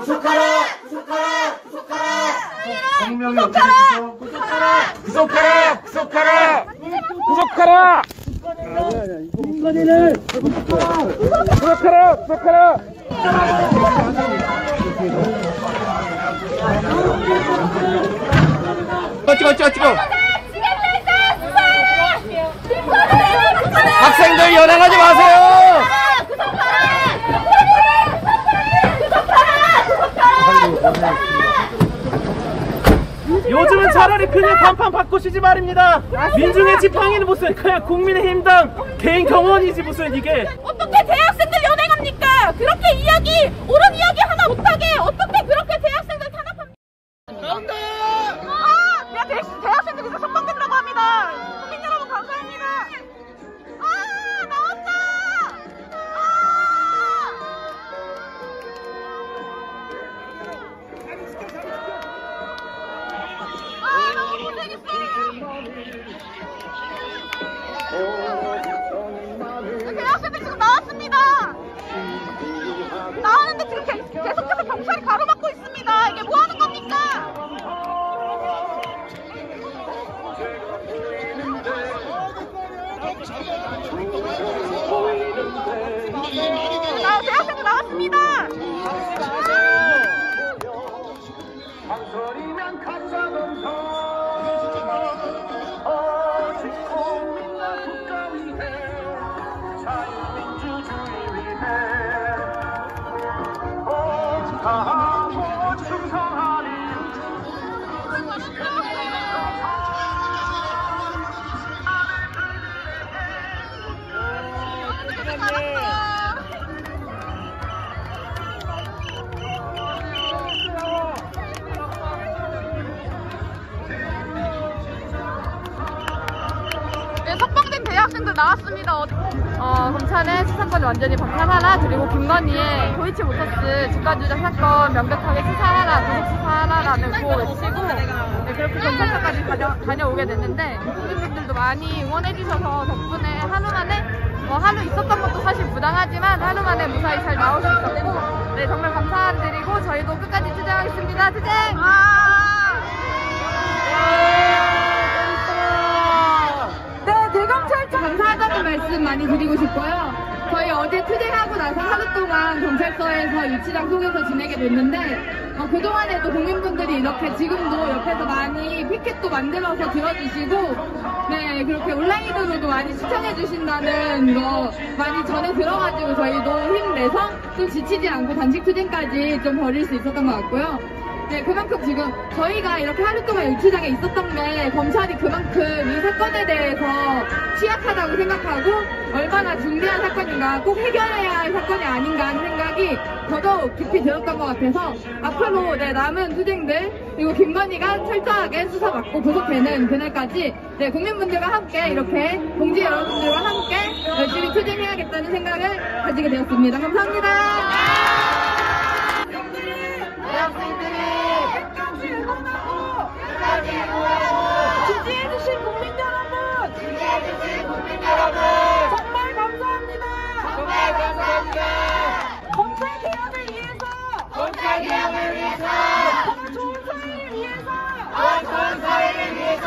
구속하라! 구속하라! 구속하라! 성명이 어떻게 되시죠? 구속하라! 구속하라! 구속하라! 구속하라! 인권위를 구속하라! 구속하라! 찍어! 학생들 연행하지 마세요! 요즘은 차라리 그냥 간판 바꾸시지 말입니다. 민중의 지팡이는 무슨 그냥 국민의힘당 개인 경원이지 무슨 이게. 어떻게 대학생들 연행합니까? 그렇게 옳은 이야기 하나 못하게 어떻게 그렇게 대학생들 탄압합니까? 나온다! 대학생들 이제 석방된다고 합니다. 국민 여러분 감사합니다. 나왔다! 너무 고생했어요. 대학생들 지금 나왔습니다. 나왔는데 지금 계속해서 경찰이 가로막고 있습니다. 이게 뭐 하는 겁니까? 대학생들 나왔습니다. 네, 석방된 대학생들 나왔습니다. 검찰의 수사권 완전히 박탈하라, 그리고 김건희의 도이치모터스 주가조작 사건 명백하게 수사하라, 구속 수사하라라는 구호 외치고 그렇게 경찰서까지 다녀오게 됐는데 국민분들도 많이 응원해주셔서 덕분에 하루 만에 하루 있었던 것도 사실 부당하지만 하루 만에 무사히 잘 나올 수 있었고 네, 정말 감사드리고 저희도 끝까지 투쟁하겠습니다. 투쟁! 네, 대검찰청 감사하다는 말씀 많이 드리고 싶고요. 저희 어제 투쟁하고 나서 하루 동안 경찰서에서 유치장 속에서 지내게 됐는데 그동안에도 국민분들이 이렇게 지금도 옆에서 많이 피켓도 만들어서 들어주시고 네, 그렇게 온라인으로도 많이 시청해 주신다는 거 많이 전해 들어가지고 저희도 힘내서 좀 지치지 않고 단식 투쟁까지 좀 벌일 수 있었던 것 같고요. 네, 그만큼 지금 저희가 이렇게 하루 동안 유치장에 있었던 게 검찰이 그만큼 이 사건에 대해서 취약하다고 생각하고 얼마나 중대한 사건인가, 꼭 해결해야 할 사건이 아닌가 하는 생각이 더더욱 깊이 들었던 것 같아서 앞으로 남은 투쟁들 그리고 김건희가 철저하게 수사받고 구속되는 그날까지 국민분들과 함께 이렇게 공직 여러분들과 함께 열심히 투쟁해야겠다는 생각을 가지게 되었습니다. 감사합니다. 지지해주신 국민 여러분, 정말 감사합니다. 정말 감사합니다. 검찰 개혁을 위해서, 더 좋은 사회를 위해서,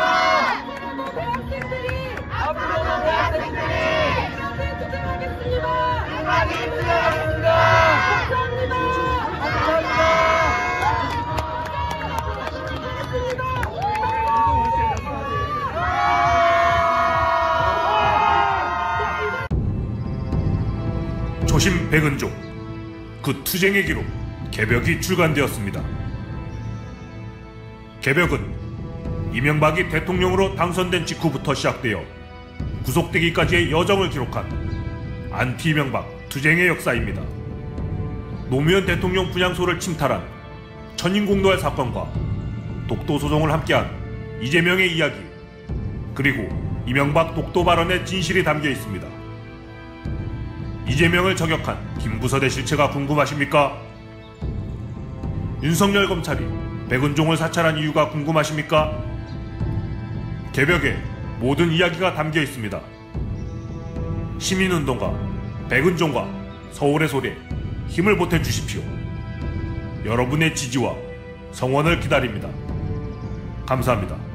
앞으로도 대학생들이 끝까지 투쟁하겠습니다. 감사합니다. 초심 백은종, 그 투쟁의 기록 개벽이 출간되었습니다. 개벽은 이명박이 대통령으로 당선된 직후부터 시작되어 구속되기까지의 여정을 기록한 안티 이명박 투쟁의 역사입니다. 노무현 대통령 분향소를 침탈한 천인공노할 사건과 독도 소송을 함께한 이재명의 이야기, 그리고 이명박 독도 발언의 진실이 담겨 있습니다. 이재명을 저격한 김부서의 실체가 궁금하십니까? 윤석열 검찰이 백은종을 사찰한 이유가 궁금하십니까? 개벽에 모든 이야기가 담겨 있습니다. 시민운동가 백은종과 서울의 소리에 힘을 보태주십시오. 여러분의 지지와 성원을 기다립니다. 감사합니다.